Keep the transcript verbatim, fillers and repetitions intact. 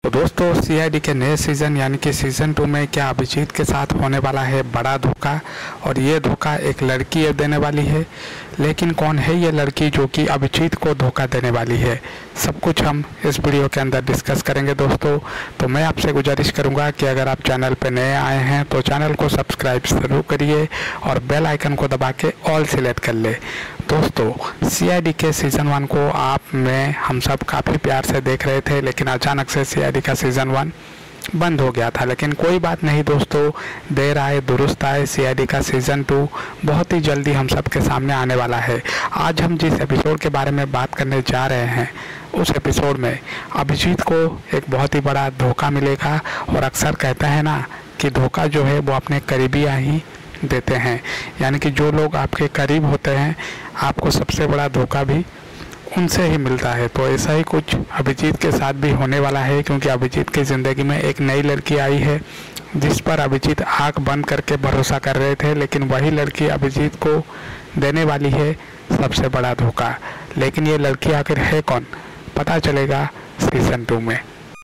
तो दोस्तों सीआईडी के नए सीज़न यानी कि सीज़न टू में क्या अभिजीत के साथ होने वाला है बड़ा धोखा, और ये धोखा एक लड़की है देने वाली है। लेकिन कौन है ये लड़की जो कि अभिजीत को धोखा देने वाली है, सब कुछ हम इस वीडियो के अंदर डिस्कस करेंगे दोस्तों। तो मैं आपसे गुजारिश करूंगा कि अगर आप चैनल पर नए आए हैं तो चैनल को सब्सक्राइब ज़रूर करिए और बेल आइकन को दबा के ऑल सेलेक्ट कर ले। दोस्तों सीआईडी के सीज़न वन को आप में हम सब काफ़ी प्यार से देख रहे थे, लेकिन अचानक से सीआईडी का सीज़न वन बंद हो गया था। लेकिन कोई बात नहीं दोस्तों, देर आए दुरुस्त आए, सीआईडी का सीज़न टू बहुत ही जल्दी हम सब के सामने आने वाला है। आज हम जिस एपिसोड के बारे में बात करने जा रहे हैं उस एपिसोड में अभिजीत को एक बहुत ही बड़ा धोखा मिलेगा। और अक्सर कहते हैं ना कि धोखा जो है वो अपने करीबियाँ ही देते हैं, यानी कि जो लोग आपके करीब होते हैं आपको सबसे बड़ा धोखा भी उनसे ही मिलता है। तो ऐसा ही कुछ अभिजीत के साथ भी होने वाला है, क्योंकि अभिजीत की ज़िंदगी में एक नई लड़की आई है जिस पर अभिजीत आंख बंद करके भरोसा कर रहे थे, लेकिन वही लड़की अभिजीत को देने वाली है सबसे बड़ा धोखा। लेकिन ये लड़की आखिर है कौन, पता चलेगा सीज़न टू में।